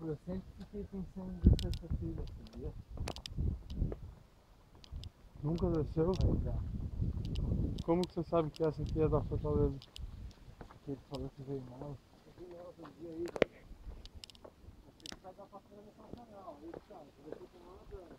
Eu sempre fiquei pensando em descer essa trilha, sabia? Nunca desceu? Mas já. Como que você sabe que essa aqui é da Fortaleza? Porque ele falou que veio mal. Eu vi ela outro dia aí, velho. Você que vai dar pra cana nessa canal. Aí, cara, eu deixei com uma grana.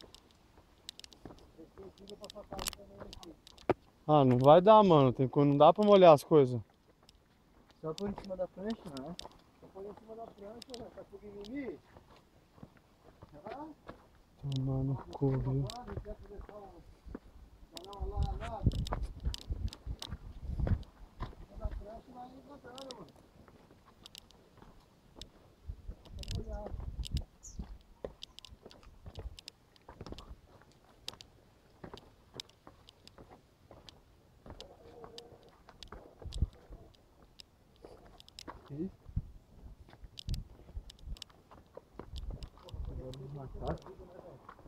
Você tem filho pra sua casa também aqui. Ah, não vai dar, mano. Não dá pra molhar as coisas. Só por em cima da prancha, né? Você põe em cima da prancha, né? Tá com mimimi? Ah? Tomar no cu, viu? Quer atravessar o canal lá, lá? Em cima da prancha vai nadando, mano. Tá molhado. Isso. Agora os macacos.